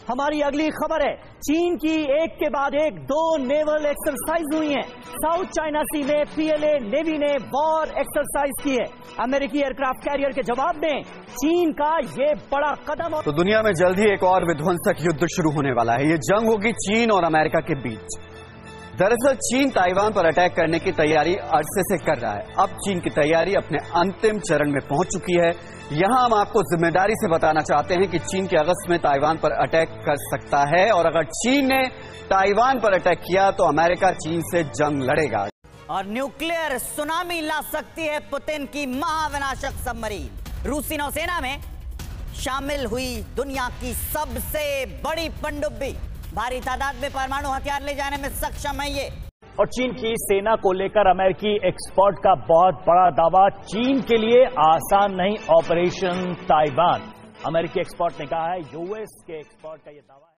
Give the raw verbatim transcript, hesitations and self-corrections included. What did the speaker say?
हमारी अगली खबर है, चीन की एक के बाद एक दो नेवल एक्सरसाइज हुई हैं। साउथ चाइना सी में पीएलए नेवी ने वॉर एक्सरसाइज की है। अमेरिकी एयरक्राफ्ट कैरियर के जवाब में चीन का ये बड़ा कदम। तो दुनिया में जल्द ही एक और विध्वंसक युद्ध शुरू होने वाला है। ये जंग होगी चीन और अमेरिका के बीच। दरअसल चीन ताइवान पर अटैक करने की तैयारी अरसे से कर रहा है। अब चीन की तैयारी अपने अंतिम चरण में पहुंच चुकी है। यहां हम आपको जिम्मेदारी से बताना चाहते हैं कि चीन के अगस्त में ताइवान पर अटैक कर सकता है, और अगर चीन ने ताइवान पर अटैक किया तो अमेरिका चीन से जंग लड़ेगा। और न्यूक्लियर सुनामी ला सकती है पुतिन की महाविनाशक सबमरीन। रूसी नौसेना में शामिल हुई दुनिया की सबसे बड़ी पनडुब्बी। भारी तादाद में परमाणु हथियार ले जाने में सक्षम है ये। और चीन की सेना को लेकर अमेरिकी एक्सपर्ट का बहुत बड़ा दावा, चीन के लिए आसान नहीं ऑपरेशन ताइवान। अमेरिकी एक्सपर्ट ने कहा है, यूएस के एक्सपर्ट का यह दावा है।